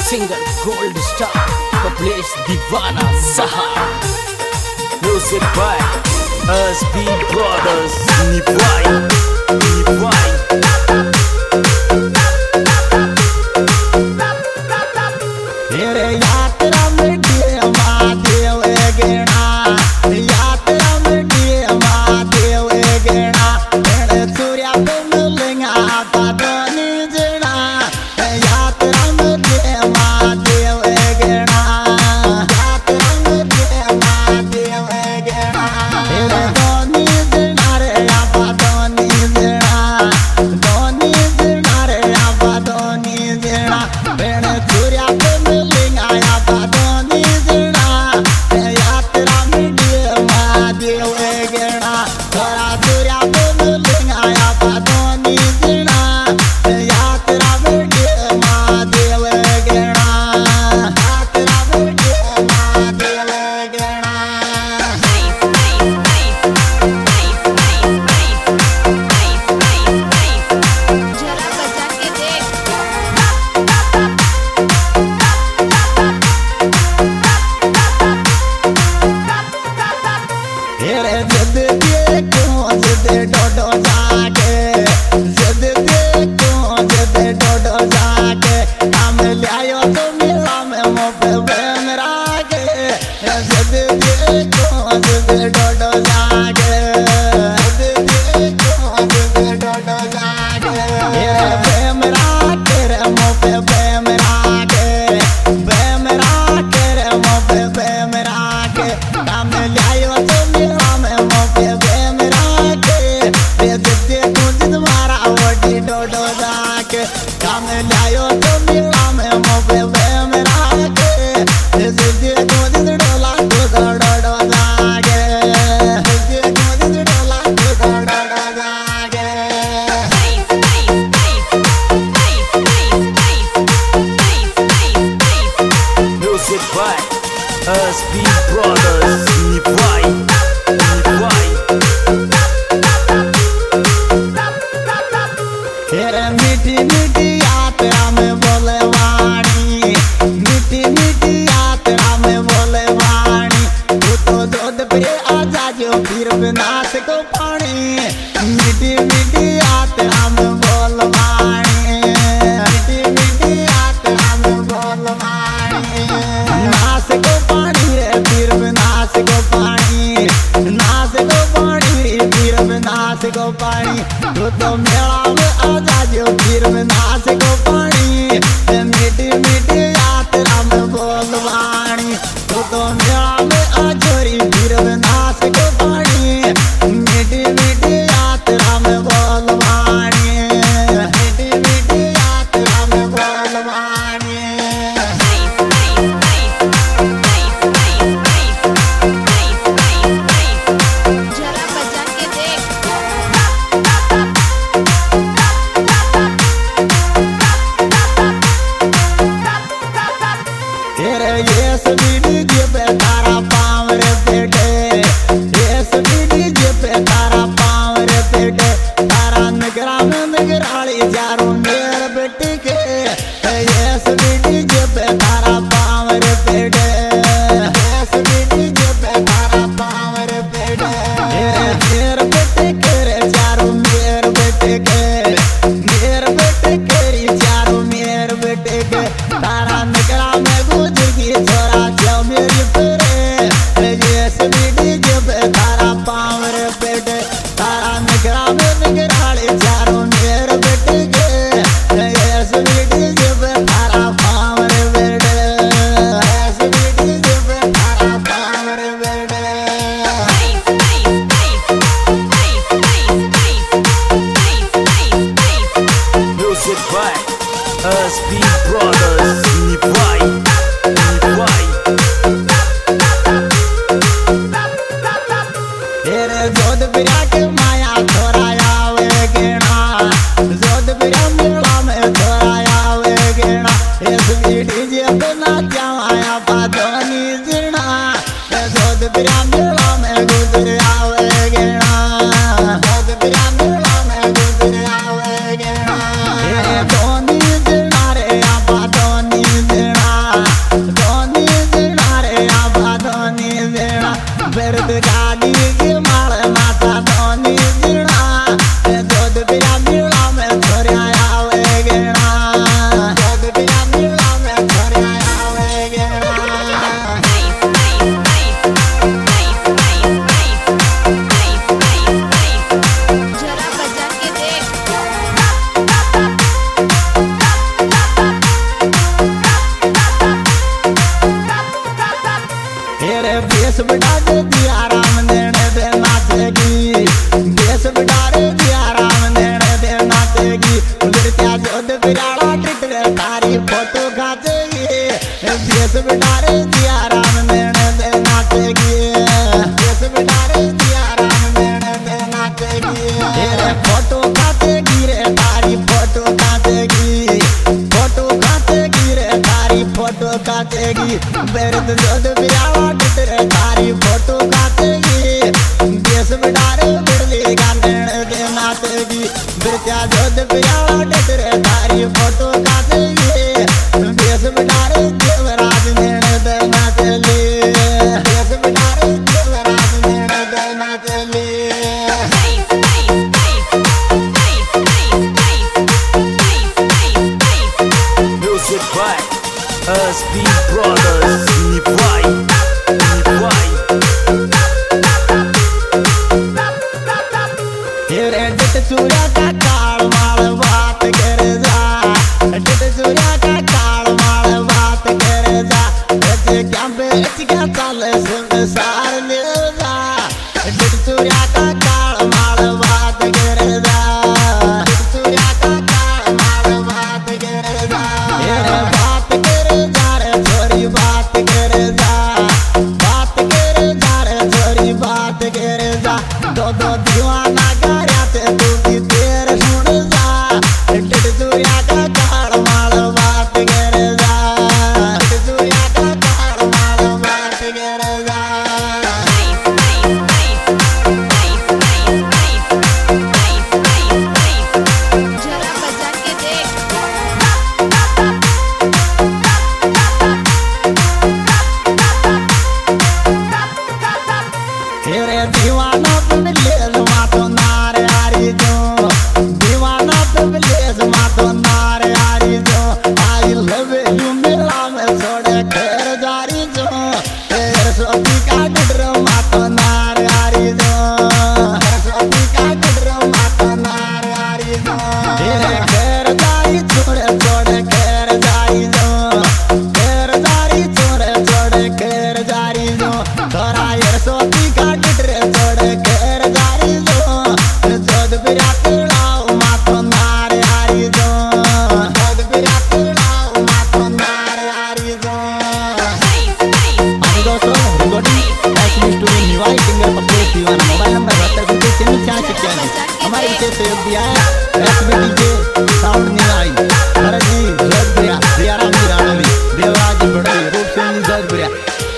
Singer gold star कपलेश दीवाना साहब। Music by SB brothers निभाई निभाई। तेरे यात्रा में महादेव गेणा, यात्रा में महादेव गेणा, सूर्या पे मिलेंगा पादनी जना। यात्रा में महादेव गेणा, यात्रा में महादेव गेणा, तेरे दोनी जना रे आपा दोनी जना, दोनी जना रे आपा दोनी जना। सूर्या पे मिलेंगा आपा दोनी जना, यात्रा में महादेव गेणा, थोड़ा सूर्या पे मिलेंगा आपा दोनी जना, यात्रा में महादेव गेणा, यात्रा में महादेव गेणा। जरा बजा के देख। तेरे जिद देखो जिद डोडो जाके, जिद देखो जिद डोडो जाके, हम लायो तो मेला में मोपे मेरा के। जिद देखो जिद डोडो जाके, जिद देखो जिद डोडो जाके, तेरे मेरा के रे मोपे मेरा के, मेरा के रे मोपे मेरा के। हम लायो तो मेला में मोपे मेरा के, जिद कुंज मारा वडी डोडो जाके। हम लायो तो मेला में मोपे मेरा के, जिद कुंज डोला तो डोडो जाके, जिद कुंज डोला तो डोडो जाके। म्यूजिक बाय एसबी ब्रदर्स निभाई निभाई। तेरे मीठी मीठी यात्रा में बोले वाणी, मीठी मीठी यात्रा में बोले वाणी। तू तो दूध पे आजा जो फिर विनाश को पानी, मीठी मीठी यात्रा में बोल वाणी, मीठी मीठी यात्रा में बोल वाणी। नाश को पानी रे फिर विनाश को पानी, नाश को पानी रे फिर विनाश को पानी। तू तो मेला में आजा जो फिर विनाश को पानी, मीठी मीठी यात्रा में बोल वाणी। तू तो मेला में आजोरी फिर विनाश को पानी, मीठी मीठी यात्रा में बोल वाणी, मीठी मीठी यात्रा में बोल वाणी। जरा बजा के देख। तेरे यस डीजे पे तारा पाँव रे बेटे, यस डीजे पे तारा पाँव रे बेटे। तारा नगरा में नगराली चारों मेरे बेटे के, यस डीजे पे तारा पाँव रे बेटे, यस डीजे पे तारा पाँव रे बेटे। मेरे बेटे के रे चारों मेरे बेटे के, मेरे बेटे के रे चारों मेरे बेटे के। तारा नगरा में गुजरी छोरा जो मेरी पेरे, यस डीजे पे तारा पाँव रे बेटे। तारा नगरा में नगराली चारों मेरे बेटे के, यस डीजे पे तारा पाँव रे बेटे, यस डीजे पे तारा पाँव रे बेटे। म्यूजिक बाय एसबी ब्रदर्स निभाई निभाई। तेरे जोधपुरा के माया थोड़ा आवे गेणा, जोधपुरा मेला में थोड़ा आवे गेणा। इस डीजे पे नाचा माया पादोनी जना, जोधपुरा मेला में गुजर आवे गेणा, जोधपुरा मेला में गुजर आवे गेणा। दोनी जना रे आपा दोनी जना, बिराड़ा टिटरे तारी फोटो खाचेगी देश बिटारे जिया राम मेणे दे नाचेगी देश बिटारे जिया राम मेणे दे नाचेगी तेरे फोटो खाचेगी रे तारी फोटो खाचेगी फोटो खाचेगी रे तारी फोटो खाचेगी बेरत जोध बिराड़ा टिटरे तारी फोटो खाचेगी देश बिटारे बिरली गांडेण दे नाचेगी बिरचा जोध बिराड़ा टिटरे तारी फोटो खाचेगी देश बिटारे देवराज मेणे दे नाचेगी देश बिटारे देवराज मेणे दे नाचेगी Music by SB Brothers. Nivai, Nivai. तेरे डिट चूड़ा का काल माल बात कर जा डिट चूड़ा का काल माल बात कर जा ऐसे क्या बेच क्या चले संसार ले जा डिट चूड़ा का काल माल बात कर जा डिट चूड़ा का काल माल बात कर जा तेरे बात कर जा रे छोरी बात कर जा बात कर जा रे छोरी बात कर जा दो दो दीवाना जरा बजा के देख तेरे दीवाना तुम ले मातो नारे हारी जो दीवाना तुम ले मातो नारे हारी जो आई लव यू मेरा में छोड़े घर जारी जो तेरे सोती का डर मातो नारे हारी जो सोती का डर मातो नारे हारी जो तेरे घर जारी छोड़े छोड़े घर जारी जो घर जारी छोड़े छोड़े घर जारी जो तोरा यार सोती का डर छोड़े घर जारी जो जोध बिरात लाओ मातो नारे हारी जो जोध बिरात लाओ मातो नारे हारी जो दोस्तों recording SB studio Niwai singer Pappu Deewana mobile number 72 हमारे विशेष सहयोग दिया है SB DJ sound Niwai Bharat ji Jodhpuriya Diyaram ji Rana Devraj बड़े रूप सिंह जोधपुरिया